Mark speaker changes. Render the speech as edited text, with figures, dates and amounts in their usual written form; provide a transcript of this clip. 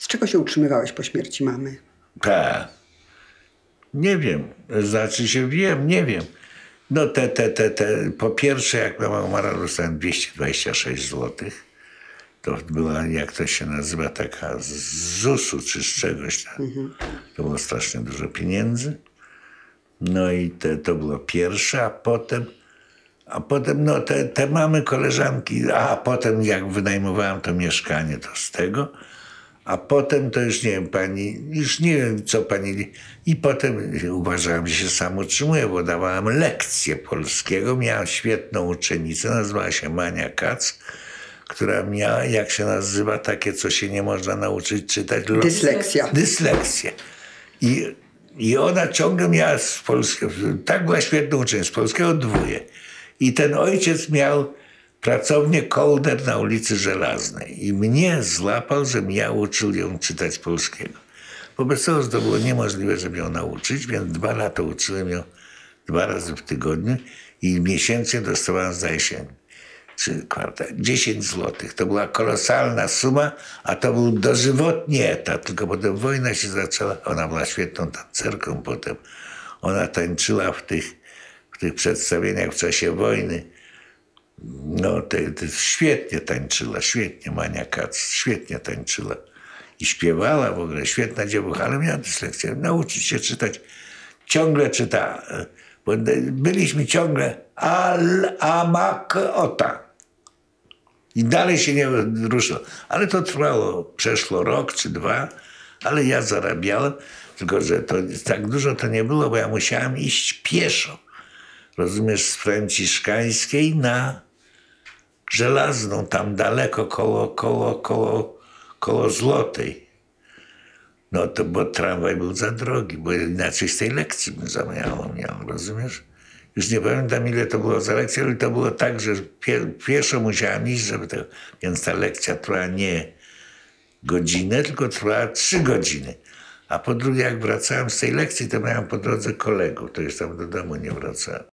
Speaker 1: Z czego się utrzymywałeś po śmierci mamy?
Speaker 2: Tak. Nie wiem. Znaczy się wiem, nie wiem. No po pierwsze, jak mama umarła, dostałem 226 złotych. To była, jak to się nazywa, taka z ZUS-u czy z czegoś tam. To było strasznie dużo pieniędzy. No i to było pierwsze, a potem no te mamy koleżanki, a potem jak wynajmowałem to mieszkanie, to z tego, a potem to już nie wiem, już nie wiem co pani, i potem uważałem, że się sam utrzymuję, bo dawałem lekcje polskiego, miałem świetną uczennicę, nazywała się Mania Kac, która miała, jak się nazywa, takie, co się nie można nauczyć czytać.
Speaker 1: Dyslexia.
Speaker 2: Dyslekcję. I ona ciągle miała z polskiego, tak była świetną uczennicą, z polskiego 2. I ten ojciec miał pracownię kołder na ulicy Żelaznej. I mnie złapał, żebym ja uczył ją czytać polskiego. Wobec tego to było niemożliwe, żeby ją nauczyć, więc 2 lata uczyłem ją 2 razy w tygodniu i miesięcznie dostawałem, zdaje się, 10 złotych. To była kolosalna suma, a to był dożywotni etat. Tylko potem wojna się zaczęła. Ona była świetną tancerką. Potem ona tańczyła w tych przedstawieniach w czasie wojny. No, świetnie tańczyła, świetnie Mania Kac, świetnie tańczyła. I śpiewała w ogóle, świetna dziewucha, ale miała dyslekcję. Nauczyć się czytać. Ciągle czyta. Bo byliśmy ciągle amak ota. I dalej się nie ruszyło. Ale to trwało, przeszło rok czy 2, ale ja zarabiałem. Tylko że to tak dużo to nie było, bo ja musiałem iść pieszo. Rozumiesz, z Franciszkańskiej na Żelazną, tam daleko koło Złotej. No to bo tramwaj był za drogi, bo inaczej z tej lekcji bym miał, rozumiesz? Już nie pamiętam, ile to było za lekcję, ale to było tak, że pieszo musiałem iść, żeby to... Więc ta lekcja trwała nie godzinę, tylko trwała 3 godziny. A po drugie, jak wracałem z tej lekcji, to miałem po drodze kolegów, to już tam do domu nie wracałem.